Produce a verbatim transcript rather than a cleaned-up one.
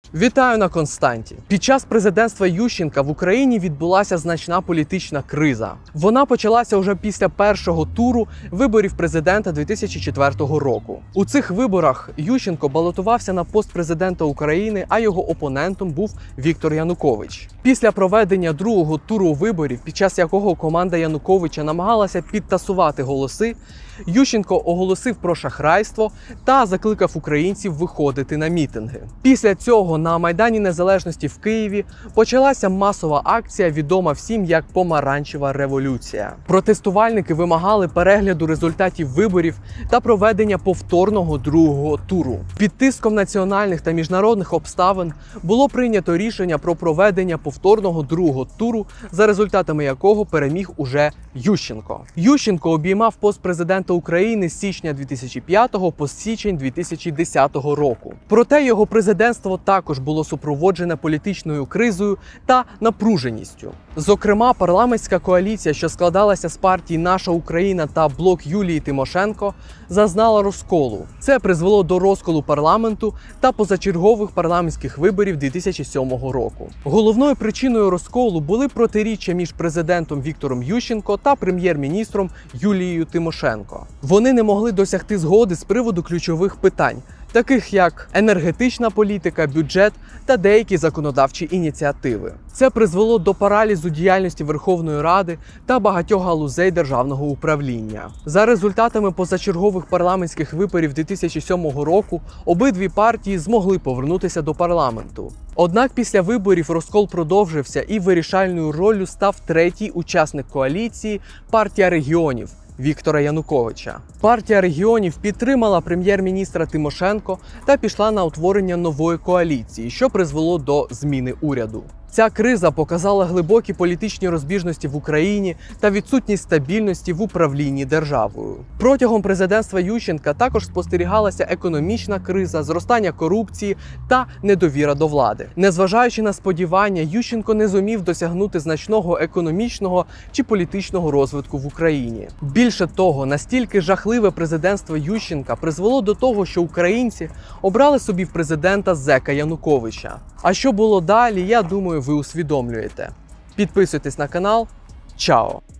Вітаю на Константі. Під час президентства Ющенка в Україні відбулася значна політична криза. Вона почалася вже після першого туру виборів президента дві тисячі четвертого року. У цих виборах Ющенко балотувався на пост президента України, а його опонентом був Віктор Янукович. Після проведення другого туру виборів, під час якого команда Януковича намагалася підтасувати голоси, Ющенко оголосив про шахрайство та закликав українців виходити на мітинги. Після цього на Майдані Незалежності в Києві почалася масова акція, відома всім як «Помаранчева революція». Протестувальники вимагали перегляду результатів виборів та проведення повторного другого туру. Під тиском національних та міжнародних обставин було прийнято рішення про проведення повторного другого туру, за результатами якого переміг уже Ющенко. Ющенко обіймав пост президента України з січня дві тисячі п'ятого по січень дві тисячі десятого року. Проте його президентство також було супроводжене політичною кризою та напруженістю. Зокрема, парламентська коаліція, що складалася з партій «Наша Україна» та «Блок Юлії Тимошенко», зазнала розколу. Це призвело до розколу парламенту та позачергових парламентських виборів дві тисячі сьомого року. Головною причиною розколу були протиріччя між президентом Віктором Ющенко та прем'єр-міністром Юлією Тимошенко. Вони не могли досягти згоди з приводу ключових питань, таких як енергетична політика, бюджет та деякі законодавчі ініціативи. Це призвело до паралізу діяльності Верховної Ради та багатьох галузей державного управління. За результатами позачергових парламентських виборів дві тисячі сьомого року обидві партії змогли повернутися до парламенту. Однак після виборів розкол продовжився і вирішальною роллю став третій учасник коаліції – партія регіонів Віктора Януковича. Партія регіонів підтримала прем'єр-міністра Тимошенко та пішла на утворення нової коаліції, що призвело до зміни уряду. Ця криза показала глибокі політичні розбіжності в Україні та відсутність стабільності в управлінні державою. Протягом президентства Ющенка також спостерігалася економічна криза, зростання корупції та недовіра до влади. Незважаючи на сподівання, Ющенко не зумів досягнути значного економічного чи політичного розвитку в Україні. Більше того, настільки жахливе президентство Ющенка призвело до того, що українці обрали собі в президента зека Януковича. А що було далі, я думаю, ви усвідомлюєте. Підписуйтесь на канал. Чао!